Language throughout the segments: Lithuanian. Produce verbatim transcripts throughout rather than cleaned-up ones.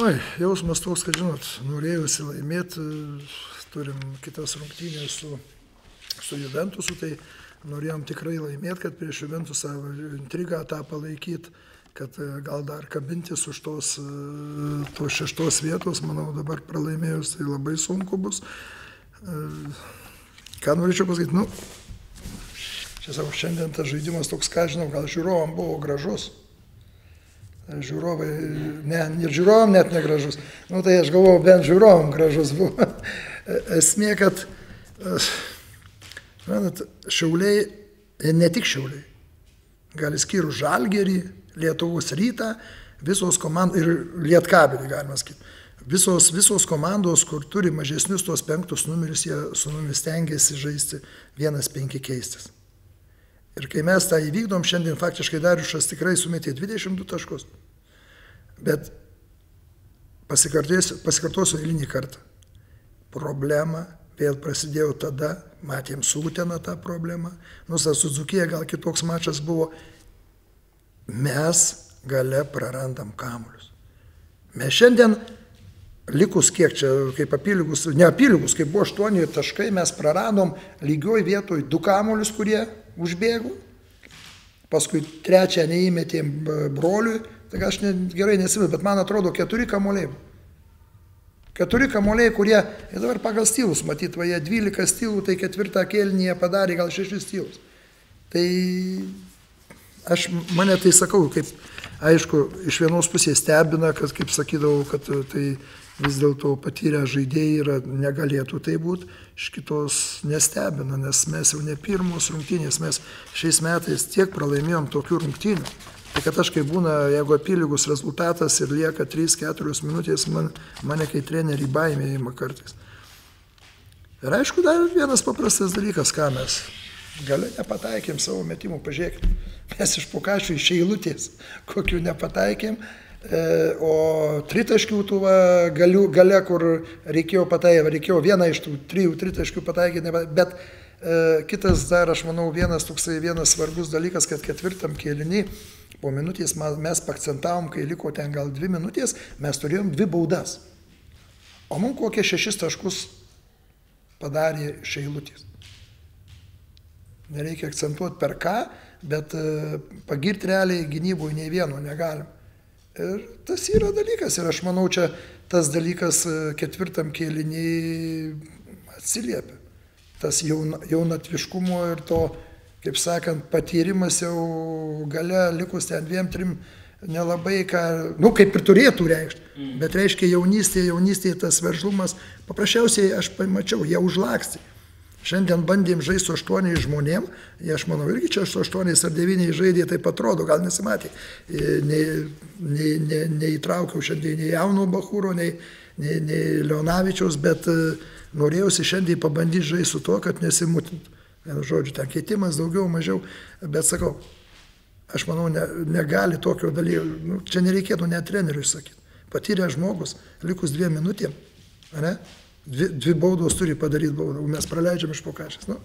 Oi, jausmas toks, kad, žinot, norėjusi laimėti, turim kitas rungtynės su, su Juventusu, tai norėjom tikrai laimėti, kad prieš Juventusą intrigą tą palaikyti, kad gal dar kabintis už tos, tos šeštos vietos, manau, dabar pralaimėjus, tai labai sunku bus. Ką norėčiau pasakyti, nu, čia savo, šiandien tas žaidimas toks, ką žinau, gal žiūrovam buvo gražus. Žiūrovai, ne, ir žiūrovam net negražus. Nu, tai aš galvoju, bent žiūrovam gražus buvo. Esmė, kad, manat, Šiauliai, ne tik Šiauliai, gali skyrų Žalgirį, Lietuvos Rytą, visos komandos, ir Lietkabelį, galima sakyti. Visos, visos komandos, kur turi mažesnius tos penktus numerius, jie su mumis stengiasi žaisti vienas penki keistis. Ir kai mes tą įvykdom, šiandien faktiškai Dariušas tikrai sumetė dvidešimt du taškus. Bet pasikartosiu, pasikartosiu eilinį kartą. Problema vėl prasidėjo tada, matėm su Utena tą problemą. Nors su Dzūkija gal kitoks mačas buvo. Mes gale prarandam kamuolius. Mes šiandien likus kiek čia, kaip apylygus, ne apylygus, kaip buvo aštuoni taškai, mes praradom lygioj vietoj du kamuolius, kurie užbėgo. Paskui trečią neįmetėm broliui, tai aš ne, gerai nesimenu, bet man atrodo keturi kamuoliai. Keturi kamuoliai, kurie, ir dabar pagal stylus, matyt, va, jie dvylika stylų, tai ketvirtą kėlinį jie padarė gal šešis stylus. Tai aš mane tai sakau, kaip, aišku, iš vienos pusės stebina, kad, kaip sakydavau, kad tai vis dėlto patyrę žaidėjai yra, negalėtų tai būti, iš kitos nestebina, nes mes jau ne pirmos rungtynės, mes šiais metais tiek pralaimėjom tokių rungtynių. Tai kad aš kai būna, jeigu apylygus rezultatas ir lieka trys keturios minutės, man, mane kai treneriai baimė įima kartais. Ir aišku, dar vienas paprastas dalykas, ką mes gale nepataikėm savo metimų, pažiūrėkime. Mes iš Pukašių iš eilutės, kokių nepataikėm, o tritaškių tų galių, gale, kur reikėjo pataikyti, reikėjo vieną iš tų trijų tritaškių pataikyti, bet e, kitas dar, aš manau, vienas toksai vienas svarbus dalykas, kad ketvirtam kėlinį po minutės mes pakcentavom, kai liko ten gal dvi minutės, mes turėjom dvi baudas, o mums kokie šešis taškus padarė iš eilutės. Nereikia akcentuoti per ką, bet e, pagirti realiai gynyboje nei vieno negalim. Ir tas yra dalykas. Ir aš manau, čia tas dalykas ketvirtam kėlinį atsiliepia. Tas jaun, jaunatviškumo ir to, kaip sakant, patyrimas jau gale likus ten dviem, trim nelabai ką, nu kaip ir turėtų reikšti. Mm. Bet reiškia jaunystėje, jaunystėje tas veržlumas, paprasčiausiai aš pamačiau, jie užlaksti. Šiandien bandėm žaisti su aštuoniais žmonėm, jie, aš manau, irgi čia su aštuoniais ar devyniais žaidė, taip atrodo, gal nesimatė. Neįtraukiau šiandien nei jauno Bachūro, nei, nei, nei Leonavičiaus, bet norėjausi šiandien pabandyti žaisti su to, kad nesimutintų. Vienu žodžiu, ten keitimas daugiau, mažiau, bet sakau, aš manau, ne, negali tokio dalyko, nu, čia nereikėtų net treneriui sakyti. Patyrė žmogus, likus dviem minutėm, ne? Dvi, dvi baudos turi padaryti baudą, mes praleidžiam iš Pukašės. Nu.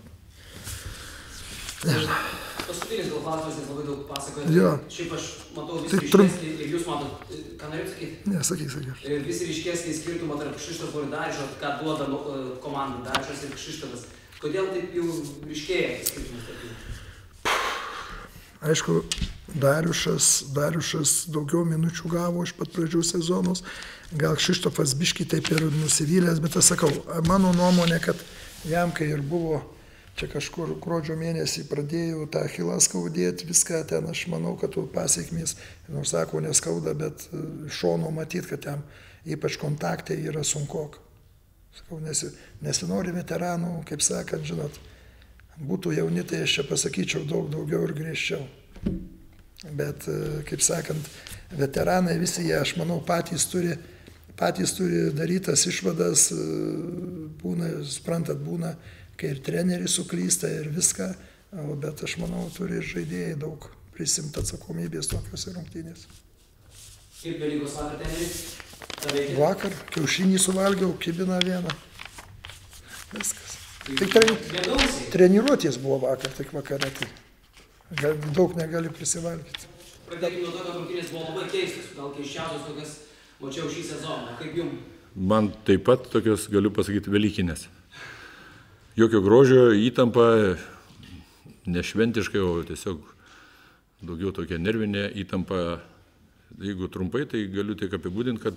Paskutinis gal klausimas, nes labai daug pasakojate. Jo. Šiaip aš matau vis tai ryškesnį, ir jūs matot, ką norėjau sakyti? Ne, sakyk, sakyk. Vis ryškesnį skirtumą tarp Kšištofo ir Dariušo, ką duoda komandai Dariušas ir Kšištofas. Kodėl taip jau ryškėja skirtumas tarp jų? Aišku, Dariušas, Dariušas daugiau minučių gavo iš pat pradžių sezonos, gal Kšištofas biškį taip ir nusivylęs, bet aš sakau, mano nuomonė, kad jam, kai ir buvo čia kažkur gruodžio mėnesį pradėjau tą achilą skaudėti, viską ten, aš manau, kad tų pasiekmės, nors sako, neskauda, bet šono matyti, kad jam ypač kontaktai yra sunkoka. Sakau, nesi, nesinori veteranų, kaip sakant, žinot, būtų jauni, tai aš čia pasakyčiau daug daugiau ir griežčiau. Bet, kaip sakant, veteranai visi jie, aš manau, patys turi, patys turi darytas išvadas, būna, suprantat, būna, kai ir treneris suklysta ir viską, bet aš manau, turi ir žaidėjai daug prisimti atsakomybės tokios rungtynės. Kaip Velykos vakar treneris? Vakar kiaušinį suvalgiau, kibiną vieną. Viskas. Tik tre, treniruotės buvo vakar, tik vakare. Tai daug negali prisivalgyti. Pradėkime nuo to, kad rungtynės buvo labai keistos, gal keiščiausios tokias mačiau šį sezoną. Kaip jums? Man taip pat tokios, galiu pasakyti, velykinės. Jokio grožio, įtampa, nešventiškai, o tiesiog daugiau tokia nervinė įtampa. Jeigu trumpai, tai galiu tik apibūdinti, kad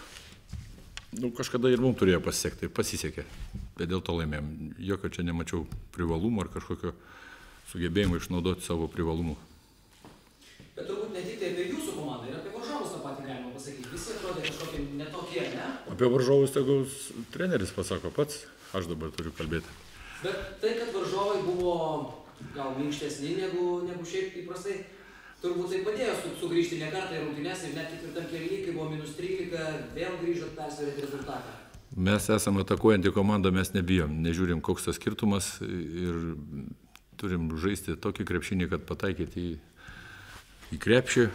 nu, kažkada ir mums turėjo pasisekti, pasisekė. Bet dėl to laimėjom. Jokio čia nemačiau privalumų ar kažkokio sugebėjimo išnaudoti savo privalumų. Bet turbūt ne tik tai apie jūsų komandą, ir apie varžovus tą patį galima pasakyti. Visi atrodė kažkokie netokie, ne? Apie varžovus tegul treneris pasako pats, aš dabar turiu kalbėti. Bet tai, kad varžovai buvo gal minkštesni negu, negu šiaip įprastai, turbūt tai padėjo su, sugrįžti ne kartą į rungtynes ir net ketvirtam kėlinyje, kai buvo minus trylika, vėl grįžot persverėti rezultatą. Mes esame atakuojantį komandą, mes nebijom, nežiūrim, koks tas skirtumas ir turim žaisti tokį krepšinį, kad pataikyti į, į krepšį,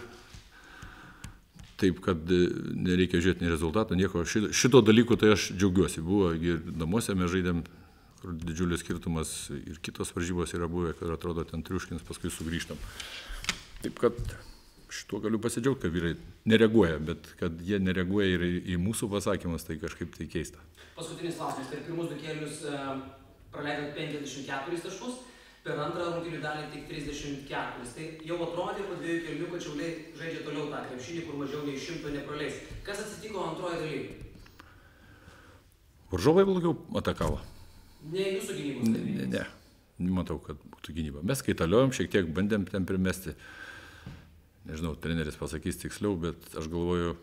taip, kad nereikia žiūrėti nei rezultato, nieko. Šito, šito dalyko tai aš džiaugiuosi. Buvo ir namuose mes žaidėm, kur didžiulis skirtumas ir kitos varžybos yra buvę, kad atrodo ten triuškins, paskui sugrįžtam. Taip, kad šituo galiu pasidžiaugti, kad vyrai nereaguoja, bet kad jie nereaguoja ir į mūsų pasakymus, tai kažkaip tai keista. Paskutinis klausimas. Per pirmus du kėlinius praleidot penkiasdešimt keturis taškus, per antrą rungtynių dalį tik trisdešimt keturis. Tai jau atrodė po dviejų kėlinių, kad Šiauliai žaidžia toliau tą krepšinį, kur mažiau nei šimto nepraleis. Kas atsitiko antroje dalyje? Varžovai blogiau atakavo. Ne jūsų gynybos dalyje? Ne, ne, matau, kad būtų gynyba. Mes kaitaliojom, šiek tiek bandėm ten primesti. Nežinau, treneris pasakys tiksliau, bet aš galvoju,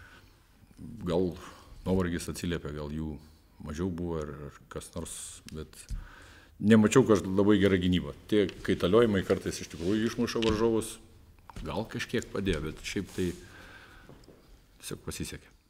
gal nuovargis atsiliepia, gal jų mažiau buvo ar, ar kas nors, bet nemačiau, kad labai gera gynyba. Tie kaitaliojimai kartais iš tikrųjų išmuša varžovus, gal kažkiek padėjo, bet šiaip tai tiesiog pasisekė.